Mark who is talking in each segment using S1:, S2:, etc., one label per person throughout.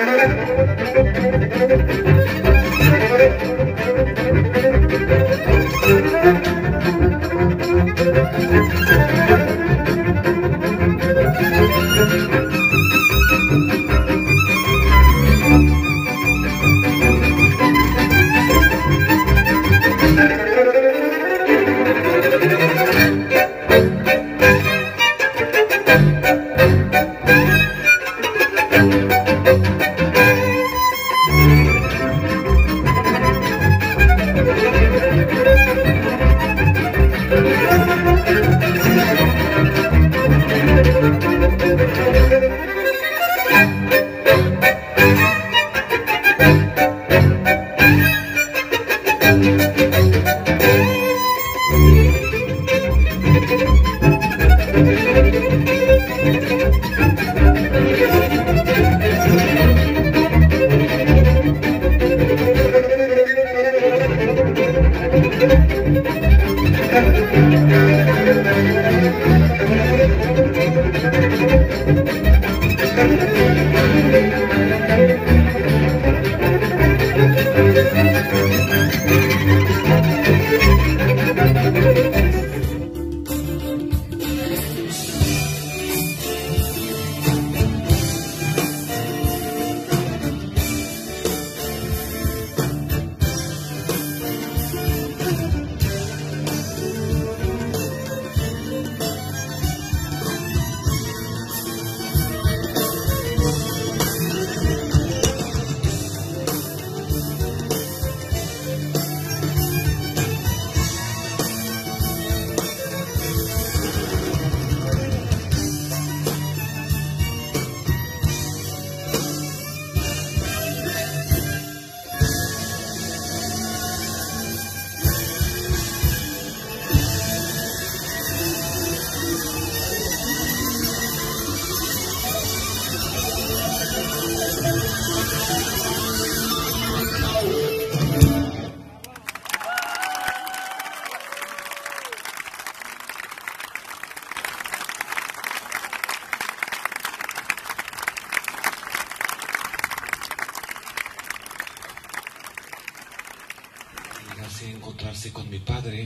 S1: Encontrarse con mi padre.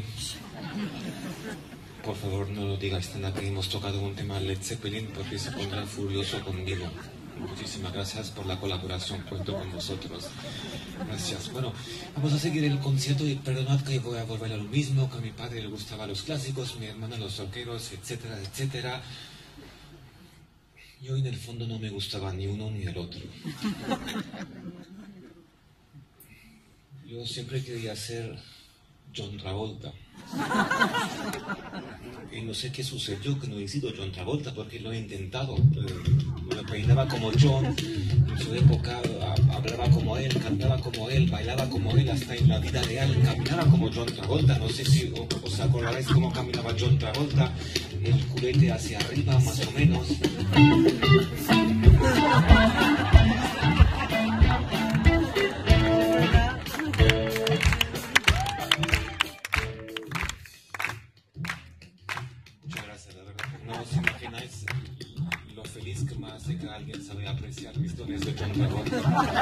S1: Por favor, no lo digas, están aquí, hemos tocado un tema Led Zeppelin porque se pondrá furioso conmigo. Muchísimas gracias por la colaboración, cuento con vosotros. Gracias. Bueno, vamos a seguir el concierto y perdonad que voy a volver a lo mismo, que a mi padre le gustaban los clásicos, mi hermana los rockeros, etcétera, etcétera. Yo en el fondo no me gustaba ni uno ni el otro. Yo siempre quería ser John Travolta. Y no sé qué sucedió, que no he sido John Travolta, porque lo he intentado. Me peinaba como John, en su época hablaba como él, cantaba como él, bailaba como él, hasta en la vida real caminaba como John Travolta. No sé si os acordaréis cómo caminaba John Travolta, el culete hacia arriba más o menos. Que alguien sabe apreciar mis dones de John Travolta.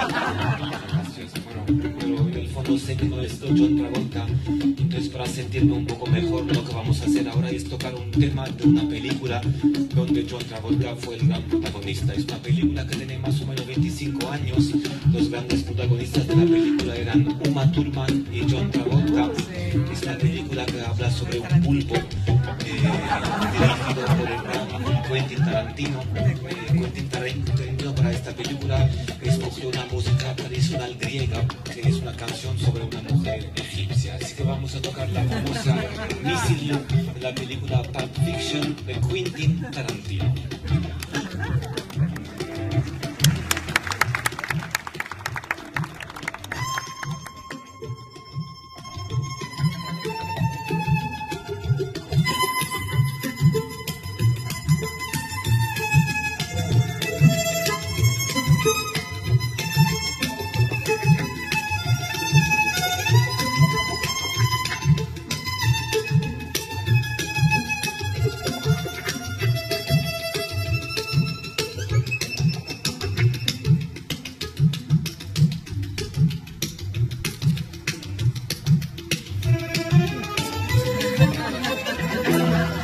S1: Bueno, pero en el fondo sé que no es John Travolta, entonces para sentirme un poco mejor lo que vamos a hacer ahora es tocar un tema de una película donde John Travolta fue el gran protagonista. Es una película que tiene más o menos 25 años. Los grandes protagonistas de la película eran Uma Thurman y John Travolta. Es una película que habla sobre un pulpo dirigido por el gran Quentin Tarantino. Quentin Tarantino para esta película escogió una música tradicional griega, que es una canción sobre una mujer egipcia. Así que vamos a tocar la famosa Missy Loop de la película Pulp Fiction de Quentin Tarantino.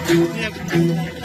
S2: Mira,